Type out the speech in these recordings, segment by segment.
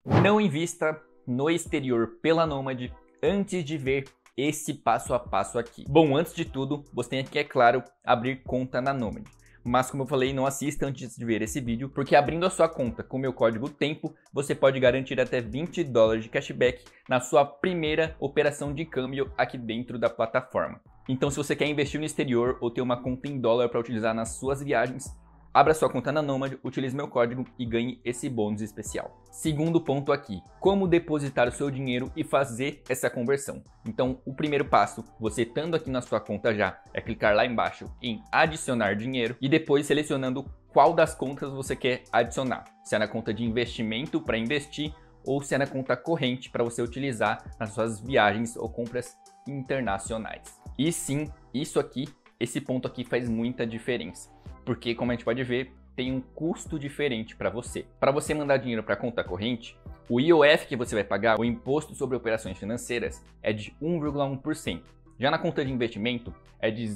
Não invista no exterior pela Nomad antes de ver esse passo a passo aqui. Bom, antes de tudo, você tem que, é claro, abrir conta na Nomad. Mas como eu falei, não assista antes de ver esse vídeo, porque abrindo a sua conta com o meu código TEMPO, você pode garantir até $20 de cashback na sua primeira operação de câmbio aqui dentro da plataforma. Então, se você quer investir no exterior ou ter uma conta em dólar para utilizar nas suas viagens, abra sua conta na Nomad, utilize meu código e ganhe esse bônus especial. Segundo ponto aqui, como depositar o seu dinheiro e fazer essa conversão. Então, o primeiro passo, você estando aqui na sua conta já, é clicar lá embaixo em adicionar dinheiro e depois selecionando qual das contas você quer adicionar. Se é na conta de investimento para investir ou se é na conta corrente para você utilizar nas suas viagens ou compras internacionais. E sim, esse ponto aqui faz muita diferença. Porque, como a gente pode ver, tem um custo diferente para você. Para você mandar dinheiro para a conta corrente, o IOF que você vai pagar, o Imposto sobre Operações Financeiras, é de 1,1%. Já na conta de investimento, é de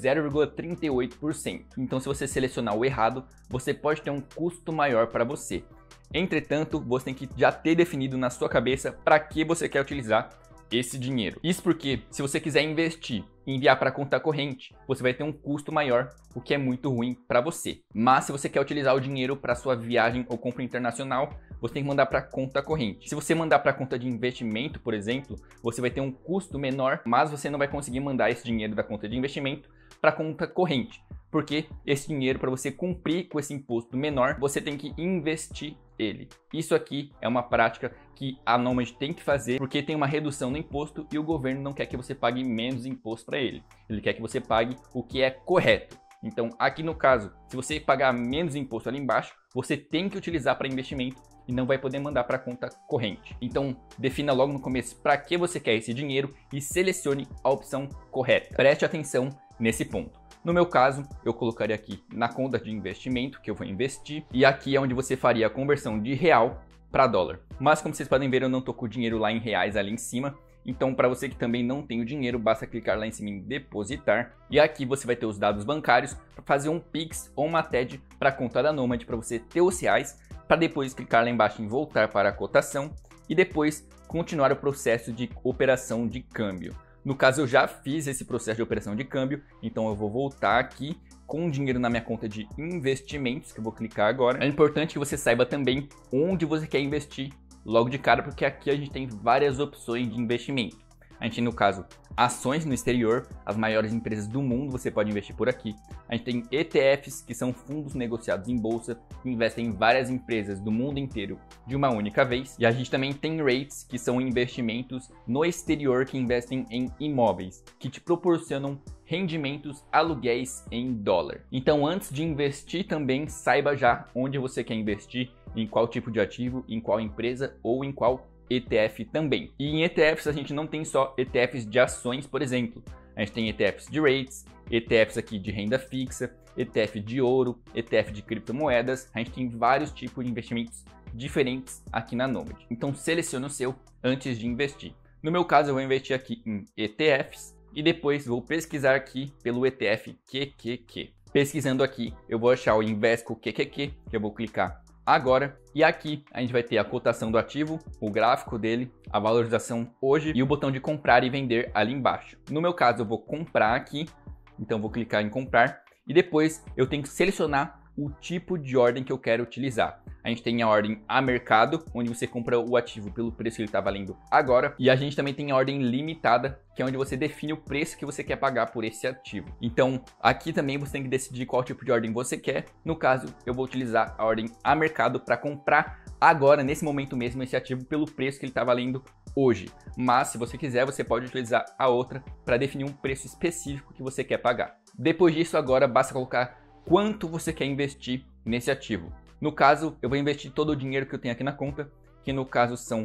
0,38%. Então, se você selecionar o errado, você pode ter um custo maior para você. Entretanto, você tem que já ter definido na sua cabeça para que você quer utilizar esse dinheiro. Isso porque, se você quiser investir e enviar para a conta corrente, você vai ter um custo maior, o que é muito ruim para você. Mas se você quer utilizar o dinheiro para sua viagem ou compra internacional, você tem que mandar para a conta corrente. Se você mandar para a conta de investimento, por exemplo, você vai ter um custo menor, mas você não vai conseguir mandar esse dinheiro da conta de investimento para a conta corrente. Porque esse dinheiro, para você cumprir com esse imposto menor, você tem que investir ele. Isso aqui é uma prática que a Nomad tem que fazer porque tem uma redução no imposto e o governo não quer que você pague menos imposto para ele. Ele quer que você pague o que é correto. Então, aqui no caso, se você pagar menos imposto ali embaixo, você tem que utilizar para investimento e não vai poder mandar para a conta corrente. Então, defina logo no começo para que você quer esse dinheiro e selecione a opção correta. Preste atenção nesse ponto. No meu caso, eu colocaria aqui na conta de investimento que eu vou investir e aqui é onde você faria a conversão de real para dólar. Mas como vocês podem ver, eu não estou com o dinheiro lá em reais ali em cima. Então, para você que também não tem o dinheiro, basta clicar lá em cima em depositar e aqui você vai ter os dados bancários para fazer um Pix ou uma TED para a conta da Nomad para você ter os reais, para depois clicar lá embaixo em voltar para a cotação e depois continuar o processo de operação de câmbio. No caso, eu já fiz esse processo de operação de câmbio, então eu vou voltar aqui com o dinheiro na minha conta de investimentos, que eu vou clicar agora. É importante que você saiba também onde você quer investir logo de cara, porque aqui a gente tem várias opções de investimento. A gente tem, no caso, ações no exterior, as maiores empresas do mundo você pode investir por aqui. A gente tem ETFs, que são fundos negociados em bolsa, que investem em várias empresas do mundo inteiro de uma única vez. E a gente também tem REITs, que são investimentos no exterior que investem em imóveis, que te proporcionam rendimentos, aluguéis em dólar. Então, antes de investir também, saiba já onde você quer investir, em qual tipo de ativo, em qual empresa ou em qual ETF também. E em ETFs a gente não tem só ETFs de ações, por exemplo. A gente tem ETFs de rates, ETFs aqui de renda fixa, ETF de ouro, ETF de criptomoedas. A gente tem vários tipos de investimentos diferentes aqui na Nomad. Então selecione o seu antes de investir. No meu caso eu vou investir aqui em ETFs e depois vou pesquisar aqui pelo ETF QQQ. Pesquisando aqui eu vou achar o Invesco QQQ, que eu vou clicar agora, e aqui a gente vai ter a cotação do ativo, o gráfico dele, a valorização hoje e o botão de comprar e vender ali embaixo. No meu caso eu vou comprar aqui, então vou clicar em comprar e depois eu tenho que selecionar o tipo de ordem que eu quero utilizar. A gente tem a ordem a mercado, onde você compra o ativo pelo preço que ele está valendo agora. E a gente também tem a ordem limitada, que é onde você define o preço que você quer pagar por esse ativo. Então, aqui também você tem que decidir qual tipo de ordem você quer. No caso, eu vou utilizar a ordem a mercado para comprar agora, nesse momento mesmo, esse ativo pelo preço que ele está valendo hoje. Mas, se você quiser, você pode utilizar a outra para definir um preço específico que você quer pagar. Depois disso, agora, basta colocar quanto você quer investir nesse ativo. No caso, eu vou investir todo o dinheiro que eu tenho aqui na conta, que no caso são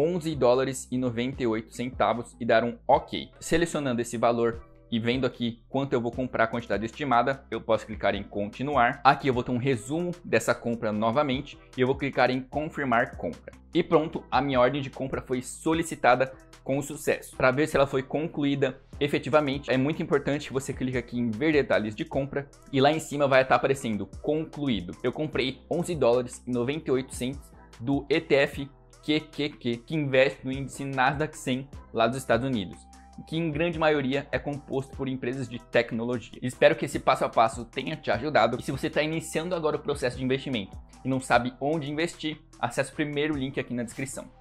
$11,98 e dar um OK. Selecionando esse valor e vendo aqui quanto eu vou comprar, a quantidade estimada, eu posso clicar em continuar. Aqui eu vou ter um resumo dessa compra novamente e eu vou clicar em confirmar compra. E pronto, a minha ordem de compra foi solicitada com sucesso. Para ver se ela foi concluída efetivamente, é muito importante que você clique aqui em ver detalhes de compra e lá em cima vai estar aparecendo concluído. Eu comprei $11,98 do ETF QQQ, que investe no índice Nasdaq 100 lá dos Estados Unidos, que em grande maioria é composto por empresas de tecnologia. Espero que esse passo a passo tenha te ajudado. E se você está iniciando agora o processo de investimento e não sabe onde investir, acesse o primeiro link aqui na descrição.